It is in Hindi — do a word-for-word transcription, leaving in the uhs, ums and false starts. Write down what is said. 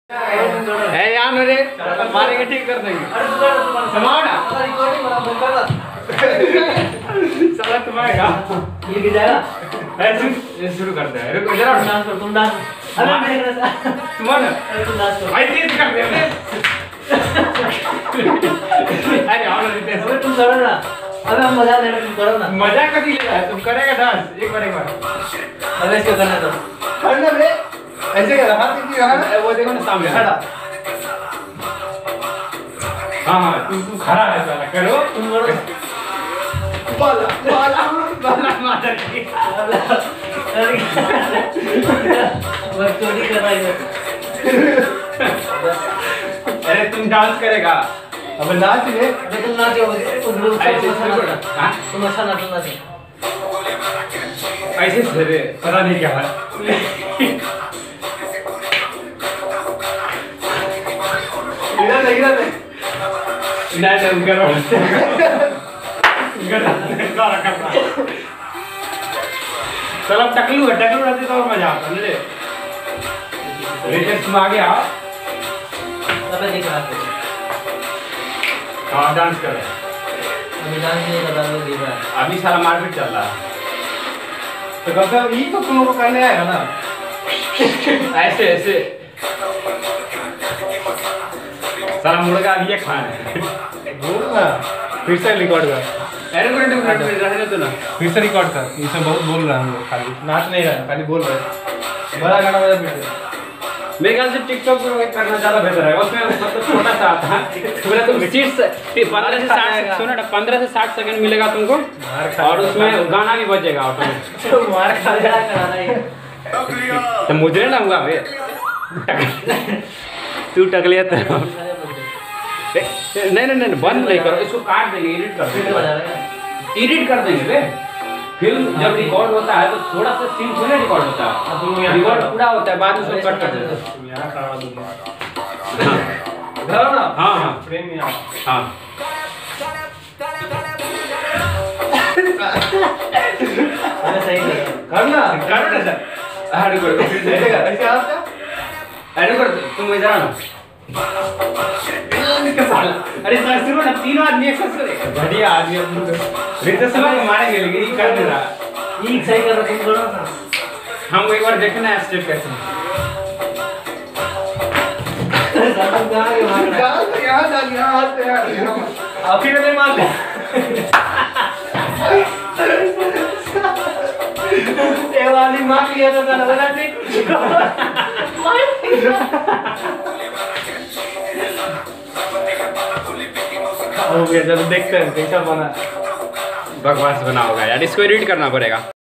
है यार मेरे मारेंगे ठीक कर देंगे समाना साला तुम्हारा ये भी जाएगा ऐसे ये शुरू कर दे रुको जरा डांस कर तुम डांस अरे मैं कर रहा तुम्हारा तुम डांस करो ऐसे कर दे अरे आओ ना रितेश अबे तुम करो ना अबे हम मजा ले रहे तुम करो ना मजा कभी ले रहा है तुम करेगा डांस एक बार एक बार अबे इसको करने दो करना बे ऐसे कर हाथ की रहा वो देखो ना सामने खड़ा हां हां तू तू खड़ा है साला करो तुम करो बाला बाला बाला मार के वो चोरी कर रहा है अरे तुम डांस करेगा अब नाच ले अबे तुम नाचो तुम ऐसे हां तुम अच्छा नाचो नाचो ऐसे धरे पता नहीं क्या है इधर नहीं इधर नहीं नहीं नहीं करो करो करो चलो टकलू है टकलू रहते तो और मजा आता ले रितेश तुम आगे आओ अबे देख रहा है हाँ डांस करो अभी डांस नहीं कर रहा है देख रहा है अभी सारा मारपीट चल रहा है तो कब ये तो तुम लोग को कहने आएगा ना ऐसे ऐसे सारा मुर्गा अभी ये खाना है बोल ना फिर से रिकॉर्ड कर अरे मिनट मिनट रहने दो ना फिर से रिकॉर्ड कर इसमें बहुत बोल रहे हैं हम लोग खाली नाच नहीं रहे खाली बोल रहे हैं बड़ा गाना बजा फिर से मेरे ख्याल से टिकटॉक करना ज़्यादा बेहतर है उसमें मतलब छोटा सा आता है पूरा तुम सीट पंद्रह से साठ सुनो ना पंद्रह से साठ सेकंड मिलेगा तुमको और उसमें गाना भी बजेगा ऑटोमेटिक मार खा जाएगा कराना ये तो मुझे ना हुआ बे तू टकलिया तो नहीं नहीं नहीं बंद नहीं करो इसको काट देंगे एडिट कर देंगे एडिट कर देंगे बे फिल्म जब रिकॉर्ड होता है तो थोड़ा सा सीन थोड़ा रिकॉर्ड होता है रिकॉर्ड पूरा होता है बाद में उसको कट कर देते हैं यहाँ खड़ा दूंगा धरो ना हाँ हाँ फ्रेम में आओ हाँ अबे सही कर करना करो ना सर अरे कर फिर से ऐसे कर ऐसे आता अरे कर तुम इधर आना अरे सर सुनो ना तीनों आदमी एक साथ करेगा बढ़िया आदमी हम लोग रितेश को मारेंगे लेकिन ये कर दे रहा ये सही कर रहा तुम करो ना हम एक बार देखना है स्टेप कैसे तुम कहां के मार रहा है यहां डाल यहां हाथ पे यार आप फिर नहीं मार ले ये वाली मार लिया तो ना बना ठीक हो गया जब देखते हैं कैसा बना बकवास बना होगा यार इसको एडिट करना पड़ेगा।